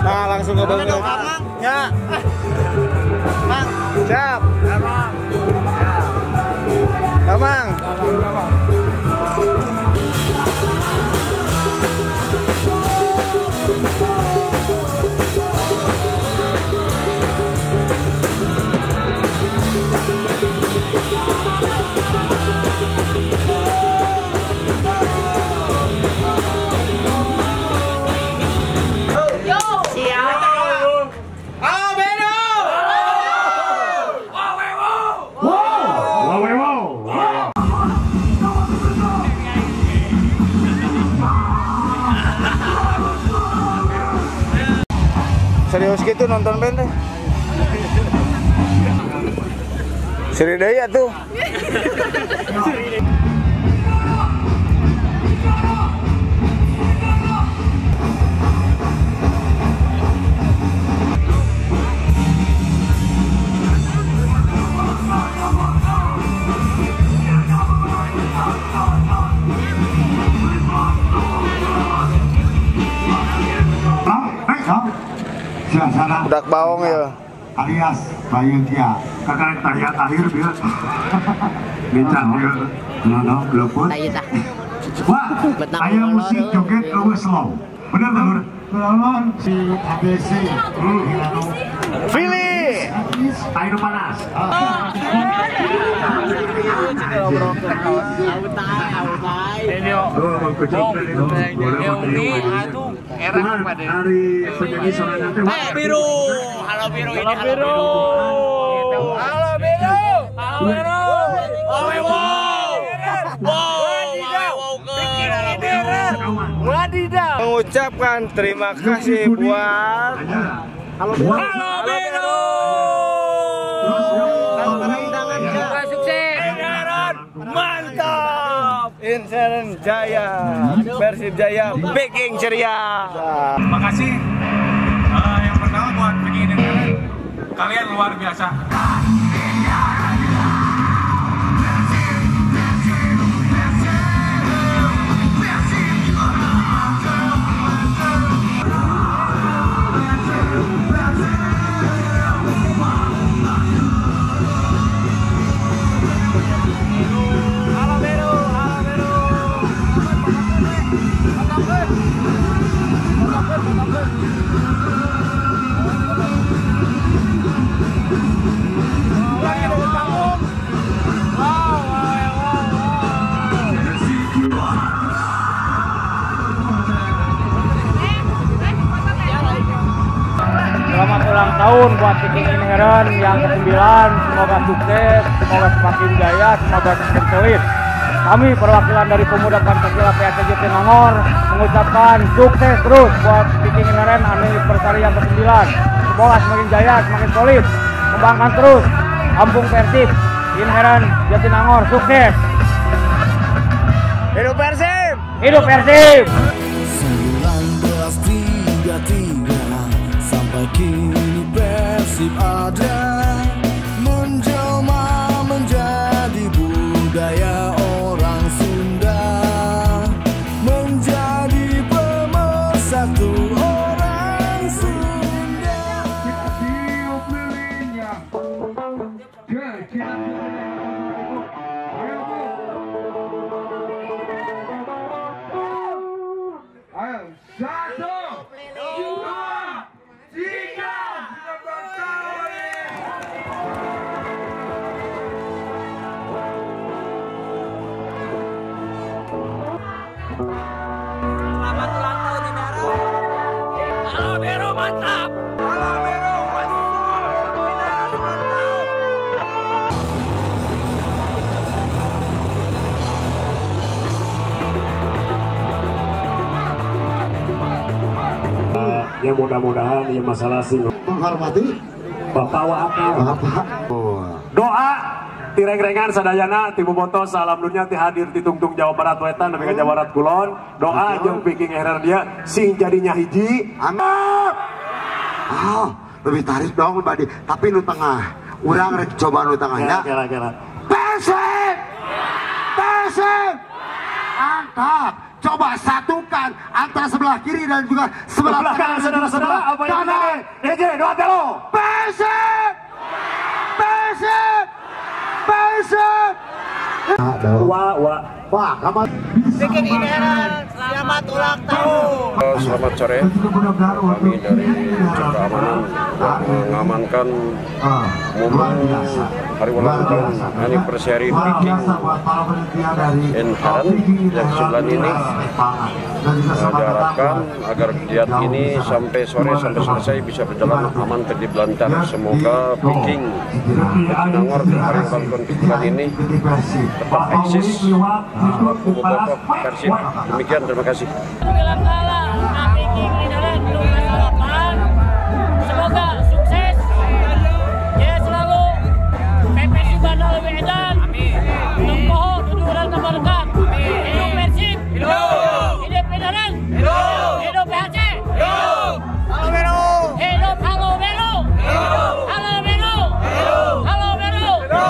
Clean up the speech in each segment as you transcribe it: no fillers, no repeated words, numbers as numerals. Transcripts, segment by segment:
Nah, langsung ke Bang. Ya. Mang, siap. Mang. Serius gitu nonton band teh. Seri daya tuh. Budak bawang ya. Alias Bayutia. Kakak tanya akhir biar. Bicara dia. Nah, leput. Wah, ayo musik joget lu slow. Bener bener. Lawan si ABC. Pilih. Air panas. Hari penyanyi sorangan teh. Halo biru. Halo biru ini halo biru. Halo biru. Halo biru. Wadidaw. Mengucapkan terima kasih buat Halo Biru. Halo Biru. Semoga sukses. Mantap. Inseren Jaya. Persib Jaya Peking ceria. Terima kasih. Yang pertama buat begini kalian luar biasa. Selamat ulang tahun buat Viking Inherent yang ke-9. Semoga sukses, semoga semakin jaya, semoga semakin solid. Kami perwakilan dari Pemuda Pancasila PSJ Jatinangor mengucapkan sukses terus buat Viking Inherent anniversary yang ke-9. Semoga semakin jaya, semakin solid. Kembangkan terus Kampung Persib Inherent Jatinangor, sukses. Hidup Persib. Hidup Persib. 1933 sampai kini Persib ada, menjelma menjadi budaya orang Sunda, menjadi pemersatu orang Sunda. Tiup lilinnya. Ayo, 1, 2, 3. Selamat ulang tahun Inherent. Halo biru mantap. Halo biru Ya mudah-mudahan ya masalah sih menghormati Bapak wa akal. Bapak. Doa tireng-rengan sadayana ti bobotoh salam dunya ti hadir ti tungtung Jawa Barat Wetan nepi ka Jawa Barat Kulon. Doa jeung Viking Inherent dia sing jadinya hiji. Amin. Oh, lebih tarik dong Badi. Tapi nu tengah. Urang rek coba nu tengahnya. Kira-kira. Persib. Persib. Mantap. coba satukan antara sebelah kiri dan juga sebelah kanan saudara-saudara. Apa yang kanan DJ Donatello. Persib. Wah, kamu Viking Inherent, selamat ulang tahun. Selamat sore. Kami dari Unsur Keamanan mengamankan momen hari ulang tahun anniversary Viking Inherent yang ke-9 ini. Diharapkan agar kegiatan ini sampai sore sampai selesai bisa berjalan aman, tertib, lancar. Semoga Viking Jatinangor di hari ulang tahun ke-9 ini tetap eksis. Bobotoh Persib. Demikian, terima kasih. Semoga sukses. Ya selalu PPSI Bandung lebih edan. Lempoho duduran tambah dekat. Hidup Persib. Hidup Inherent. Hidup PHC. Halo Bero. Hidup Halo Bero. Halo Bero. Halo Bero.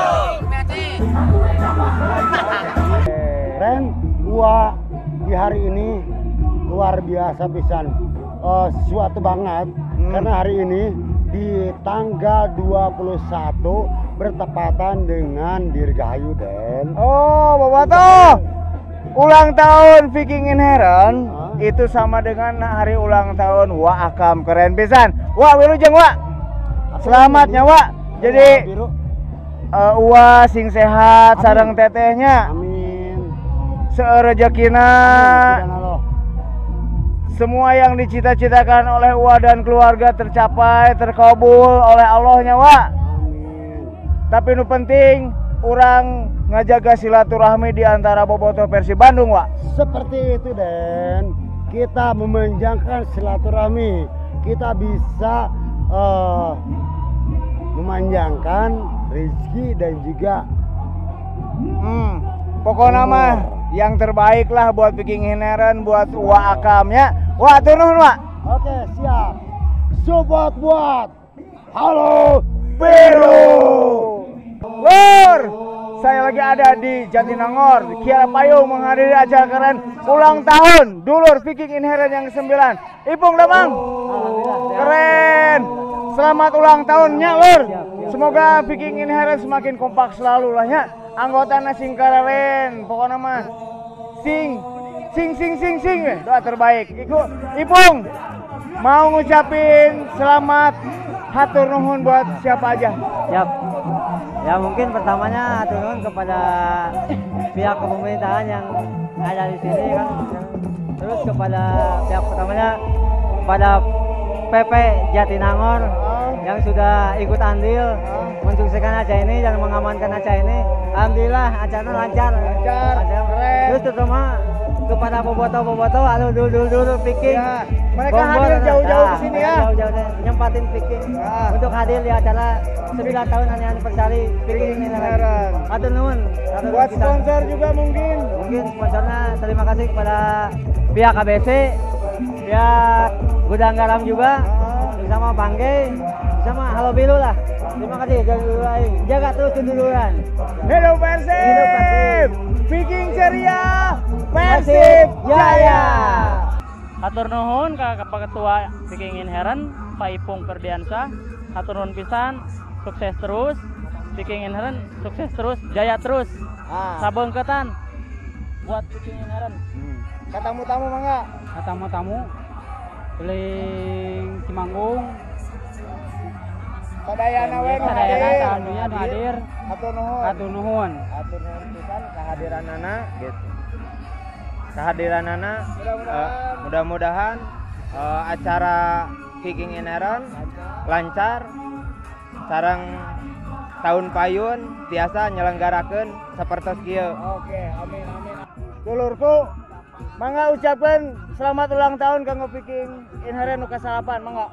Ren, gua di hari ini luar biasa pisan, sesuatu banget karena hari ini di tanggal 21 bertepatan dengan Dirgahayu Den. Oh, Bobotoh, ulang tahun Viking Inherent itu sama dengan hari ulang tahun Wa Akam. Keren pisan. Wah, wilujeng Wak. Selamatnya Wak. Jadi Wa sing sehat sareng tetehnya. Serejekina semua yang dicita-citakan oleh Wa dan keluarga tercapai, terkabul oleh Allahnya Wa. Tapi nu penting orang ngajaga silaturahmi di antara Bobotoh Persib Bandung Wa. Seperti itu Den, kita memanjangkan silaturahmi, kita bisa memanjangkan rezeki dan juga pokoknya mah yang terbaik lah buat Viking Inherent, buat Wa Akamnya. Wah, turun Wak. Oke, siap. Support buat Halo Bero. Lur, saya lagi ada di Jatinangor, Kiara Payung menghadiri acara keren ulang tahun dulur Viking Inherent yang ke-9. Ipung Damang. Keren. Selamat ulang tahunnya Lur. Semoga Viking Inherent semakin kompak selalu lah ya. Anggotanya sing karelen, pokoknya mah sing doa terbaik. Ipung mau ngucapin selamat hatur nuhun buat siapa aja? Siap. Ya mungkin pertamanya hatur nuhun kepada pihak kepemerintahan yang ada di sini kan. Terus kepada pihak pertamanya kepada PP Jatinangor yang sudah ikut andil mensukseskan acara ini dan mengamankan acara ini. Alhamdulillah acaranya lancar. Terus terutama kepada bobotoh atau dulu Viking. Ya, mereka hadir jauh-jauh ke sini ya. Jauh-jauh nyempatin Viking untuk hadir di acara 9 tahun anniversary Viking Inherent. Hatur nuhun. Buat sponsor juga mungkin sponsornya terima kasih kepada pihak KBC, pihak Gudang Garam juga, bersama Bangge, sama Halo Biru lah. Terima kasih, jaga terus keduluran. Hidup Persib, Viking ceria, Persib Jaya. Hatur nuhun ka Ketua Viking Inherent Pak Ipung Ferdiansyah. Hatur nuhun pisan, sukses terus Viking Inherent, sukses terus, jaya terus. Sabeungkeutan buat Viking Inherent. Katamu-tamu mangga? Katamu-tamu Beling Cimanggung. Sadayana we nu hadir. Hatur nuhun. Hatur nuhun. Hatur nuhun pisan kehadiranana gitu. Kehadiranana mudah-mudahan acara Viking Inherent lancar sareng tahun payun tiasa nyelenggarakeun sapertos kieu. Oke, amin. Dulurku, mangga ucapkan selamat ulang tahun kanggo Viking Inherent nu ka-8 mangga.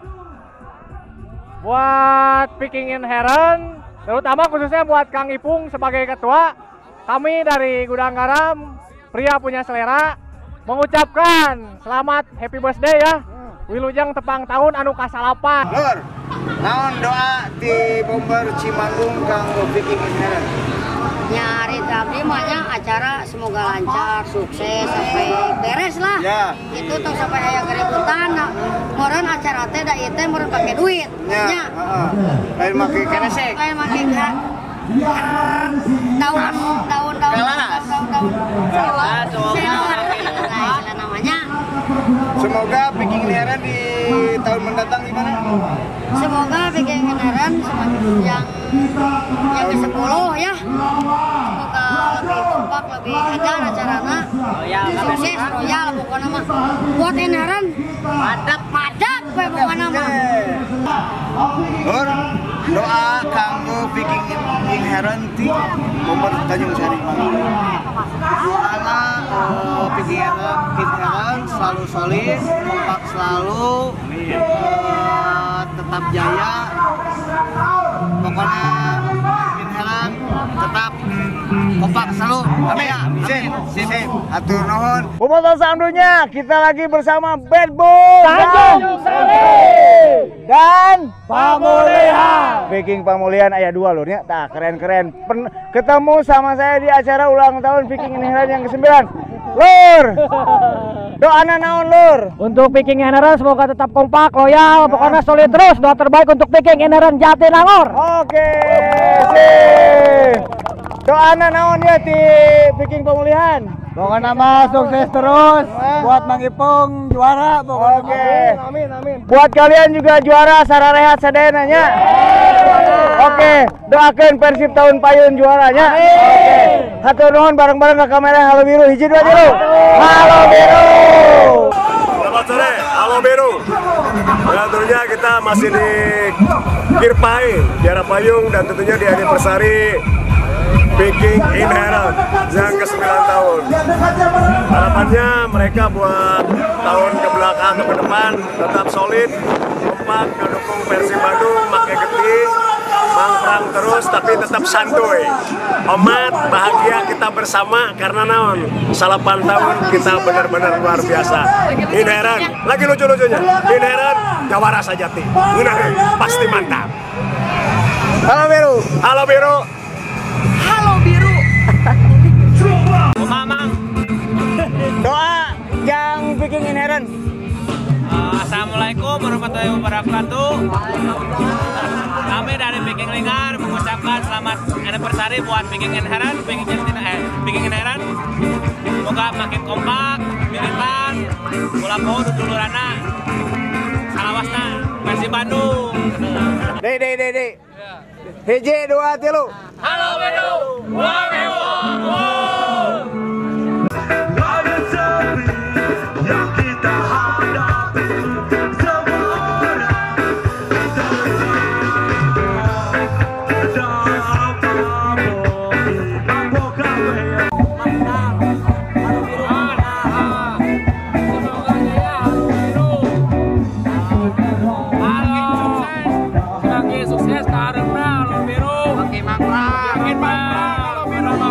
Buat Viking Inherent, terutama khususnya buat Kang Ipung sebagai ketua, kami dari Gudang Garam, pria punya selera, mengucapkan selamat happy birthday ya. Wilujeng tepang tahun anu ka-8. Lur, naon doa di Bomber Cimanggung kanggo Viking Inherent? Nyari abdi mahnya acara semoga lancar, sukses sampai beres lah. Ya. Itu tuh sampai aya keributan. Moreun acara teh da ieu teh moreun pake duit. Ya. Lain make kenesek. Lain make daun namanya. Semoga Viking Inherent di tahun mendatang gimana? Semoga Viking Inherent yang ke-10 ya. Semoga lebih kompak, lebih edan acarana. Sukses, royal pokoknya mah. Buat Inherent madap pokoknya mah. Lur, doa kanggo Viking Inherent ti momen Tanjung Sari mana? Doana Viking Inherent selalu solid, kompak selalu, tetap jaya. Pokoknya Inherent tetap kompak selalu. Amin ya. Sip. Atur nuhun. Pemirsa selanjutnya kita lagi bersama Bad Boy Tanjung Sari dan Pamulihan. Viking Pamulihan aya 2 lur nya. Tah keren-keren. Ketemu sama saya di acara ulang tahun Viking Inherent yang ke-9. Lur. Doana naon lur? Untuk Viking Inherent semoga tetap kompak, loyal, pokoknya solid terus. Doa terbaik untuk Viking Inherent Jatinangor. Oke. Sip. Doana naon ya ti Viking Pamulihan? Pokoknya mah sukses terus buat Mang Ipung juara pokoknya. Oke. Amin. Buat kalian juga juara sararehat sadenanya. Oke, doakan Persib tahun payun juaranya. Oke. Hatur nuhun bareng-bareng ke kamera Halo Biru hiji 2 dulu. Halo Biru. Selamat sore, Halo Biru. Ya, tentunya kita masih di Kirpai, Tiara Payung dan tentunya di anniversary Viking Inherent yang ke-9 tahun. Harapannya mereka buat tahun ke belakang ke depan tetap solid, kompak, mendukung Persib Bandung, make geti, mangprang terus tapi tetap santuy. Omat bahagia kita bersama karena naon 8 tahun kita benar-benar luar biasa. Inherent lagi lucu-lucunya. Inherent jawara sajati. Pasti mantap. Halo Biru. Halo Biru. Halo Biru. Mamang. Doa yang Viking Inherent. Assalamualaikum warahmatullahi wabarakatuh. Kami dari Viking Linggar mengucapkan selamat anniversary buat Viking Inherent, Viking Inherent. Semoga makin kompak, militan, bola poho dudulurana, salawasna, Persib Bandung. Dek. Hiji 2 3. Halo Biru. Wah, sukses karena Halo Biru. Makin mangkrak.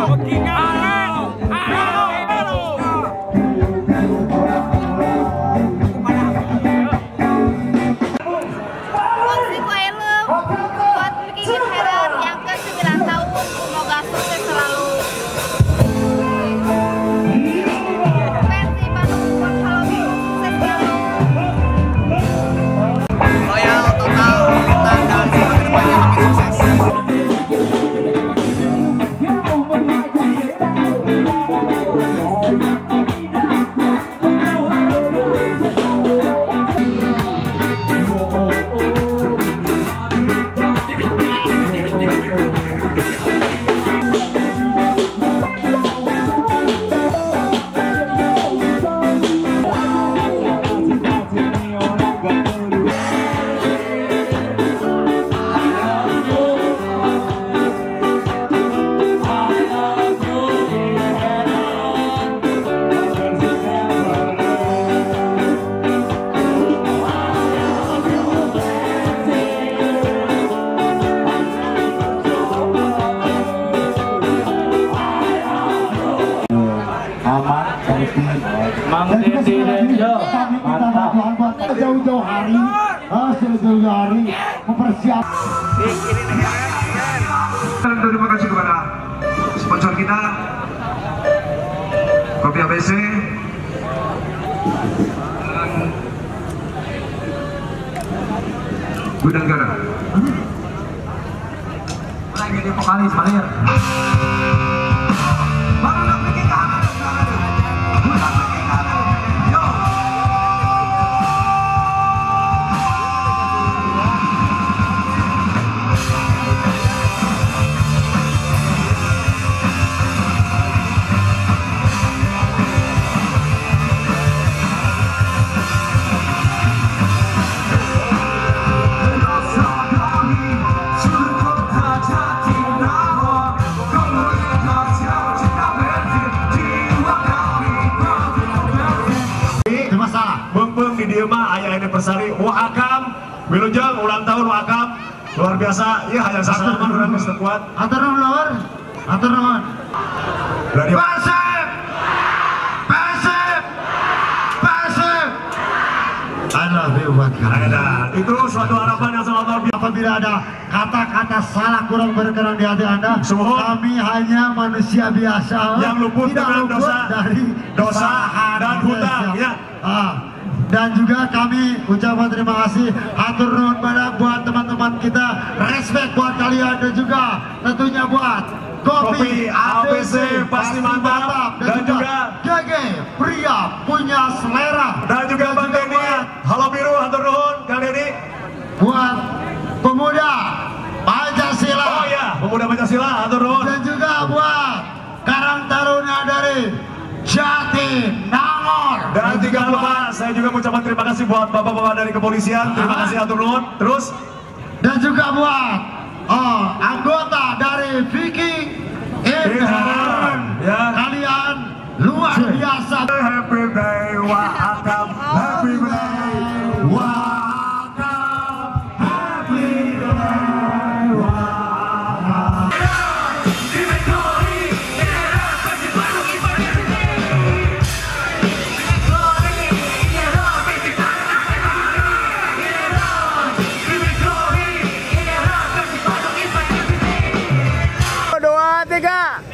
Mang Didi Denjo, mantap. Jauh-jauh hari, jauh-jauh hari mempersiapkan. Terima kasih kepada sponsor kita Kopi ABC dan Gudang Garam. Lagi di vokalis Balir. Persari Wakam Wilujeng ulang tahun Wakam luar biasa ya hayang sasalaman urang geus teu kuat atur nuhun dari Persib I love you buat kalian. Itu suatu harapan yang sangat luar biasa. Apabila ada kata-kata salah kurang berkenan di hati Anda, kami hanya manusia biasa yang luput dengan dosa dari dosa dan hutang ya. Dan juga kami ucapkan terima kasih hatur nuhun buat teman-teman kita, respect buat kalian dan juga tentunya buat Kopi ABC pasti mantap dan juga GG pria punya selera dan juga Bang Denny Halo Biru hatur nuhun Kang Denny buat pemuda Pancasila. Oh ya pemuda Pancasila hatur nuhun dan juga buat Karang Taruna dari Jatinangor. Dan tidak lupa saya juga mengucapkan terima kasih buat bapak-bapak dari kepolisian. Terima kasih hatur nuhun. Terus dan juga buat anggota dari Vicky Inherent ya. Kalian luar biasa. Happy day Wakam, happy day Wakam, happy day Wakam. Dua, tiga.